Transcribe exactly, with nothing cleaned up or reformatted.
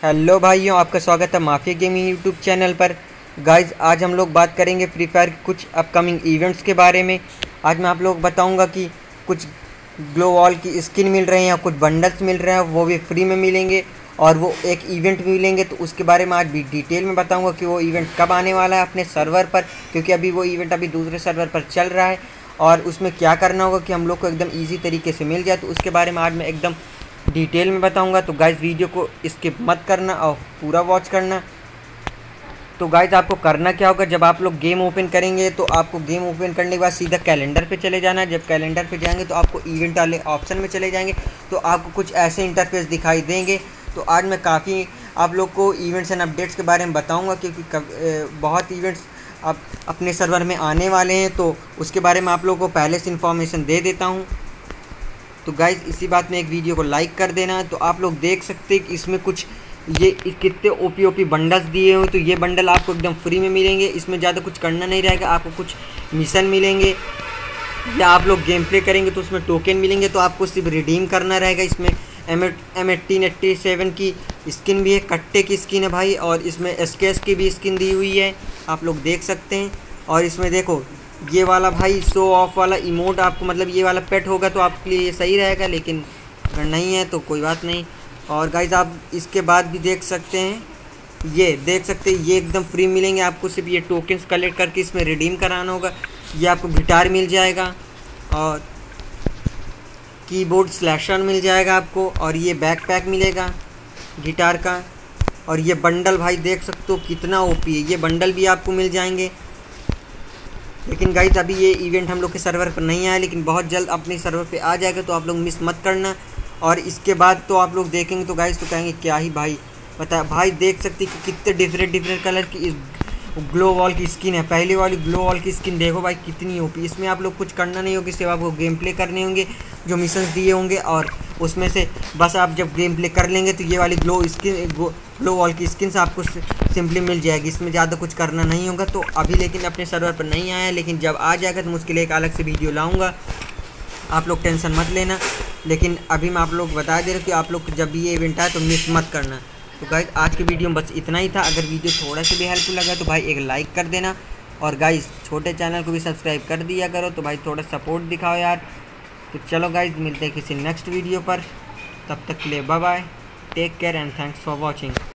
Hello भाइयों, आपका स्वागत है माफिया गेमिंग यूट्यूब चैनल पर। गाइज आज हम लोग बात करेंगे फ्री फायर के कुछ अपकमिंग इवेंट्स के बारे में। आज मैं आप लोग बताऊंगा कि कुछ ग्लो वॉल की स्किन मिल रहे हैं या कुछ बंडल्स मिल रहे हैं, वो भी फ्री में मिलेंगे और वो एक इवेंट भी मिलेंगे। तो उसके बारे में आज भी डिटेल में बताऊँगा कि वो इवेंट कब आने वाला है अपने सर्वर पर, क्योंकि अभी वो इवेंट अभी दूसरे सर्वर पर चल रहा है और उसमें क्या करना होगा कि हम लोग को एकदम ईजी तरीके से मिल जाए। तो उसके बारे में आज मैं एकदम डिटेल में बताऊंगा। तो गाइज वीडियो को स्किप मत करना और पूरा वॉच करना। तो गाइज आपको करना क्या होगा, जब आप लोग गेम ओपन करेंगे तो आपको गेम ओपन करने के बाद सीधा कैलेंडर पे चले जाना है। जब कैलेंडर पे जाएंगे तो आपको इवेंट वाले ऑप्शन में चले जाएंगे तो आपको कुछ ऐसे इंटरफेस दिखाई देंगे। तो आज मैं काफ़ी आप लोग को इवेंट्स एंड अपडेट्स के बारे में बताऊँगा, क्योंकि बहुत इवेंट्स आप अपने सर्वर में आने वाले हैं। तो उसके बारे में आप लोगों को पहले से इन्फॉर्मेशन दे देता हूँ। तो गाइज़ इसी बात में एक वीडियो को लाइक कर देना। तो आप लोग देख सकते हैं कि इसमें कुछ ये कितने ओपी ओपी बंडल्स दिए हुए। तो ये बंडल आपको एकदम फ्री में मिलेंगे, इसमें ज़्यादा कुछ करना नहीं रहेगा। आपको कुछ मिशन मिलेंगे या आप लोग गेम प्ले करेंगे तो उसमें टोकन मिलेंगे, तो आपको सिर्फ रिडीम करना रहेगा। इसमें M M eighteen eighty seven की स्किन भी है, कट्टे की स्किन है भाई, और इसमें एस के एस की भी स्किन दी हुई है, आप लोग देख सकते हैं। और इसमें देखो ये वाला भाई शो ऑफ वाला इमोट आपको, मतलब ये वाला पेट होगा तो आपके लिए ये सही रहेगा, लेकिन अगर नहीं है तो कोई बात नहीं। और गाइज आप इसके बाद भी देख सकते हैं, ये देख सकते हैं ये एकदम फ्री मिलेंगे आपको। सिर्फ ये टोकन्स कलेक्ट करके इसमें रिडीम कराना होगा। ये आपको गिटार मिल जाएगा और कीबोर्ड स्लैशर मिल जाएगा आपको, और ये बैकपैक मिलेगा गिटार का। और ये बंडल भाई देख सकते हो कितना ओपी है, ये बंडल भी आपको मिल जाएंगे। लेकिन गाइज अभी ये इवेंट हम लोग के सर्वर पर नहीं आया, लेकिन बहुत जल्द अपने सर्वर पे आ जाएगा, तो आप लोग मिस मत करना। और इसके बाद तो आप लोग देखेंगे तो गाइज तो कहेंगे क्या ही भाई बता। भाई देख सकते कि कितने डिफरेंट डिफरेंट कलर की इस ग्लो वॉल की स्किन है। पहली वाली ग्लो वॉल की स्किन देखो भाई कितनी ओपी। इसमें आप लोग कुछ करना नहीं होगा, सिर्फ आपको गेम प्ले करने होंगे, जो मिशंस दिए होंगे, और उसमें से बस आप जब गेम प्ले कर लेंगे तो ये वाली ग्लो स्किन ग्लो वॉल की स्किन से आपको सिंपली मिल जाएगी। इसमें ज़्यादा कुछ करना नहीं होगा। तो अभी लेकिन अपने सर्वर पर नहीं आया, लेकिन जब आ जाएगा तो मैं उसके लिए एक अलग से वीडियो लाऊंगा, आप लोग टेंशन मत लेना। लेकिन अभी मैं आप लोग बता दे रहा हूँ कि आप लोग जब भी ये इवेंट आए तो मिस मत करना। तो गाइज आज की वीडियो में बस इतना ही था। अगर वीडियो थोड़ा सा भी हेल्पफुल लगा तो भाई एक लाइक कर देना, और गाइज छोटे चैनल को भी सब्सक्राइब कर दिया करो। तो भाई थोड़ा सपोर्ट दिखाओ यार। तो चलो गाइज मिलते हैं किसी नेक्स्ट वीडियो पर, तब तक के लिए bye bye, take care and thanks for watching.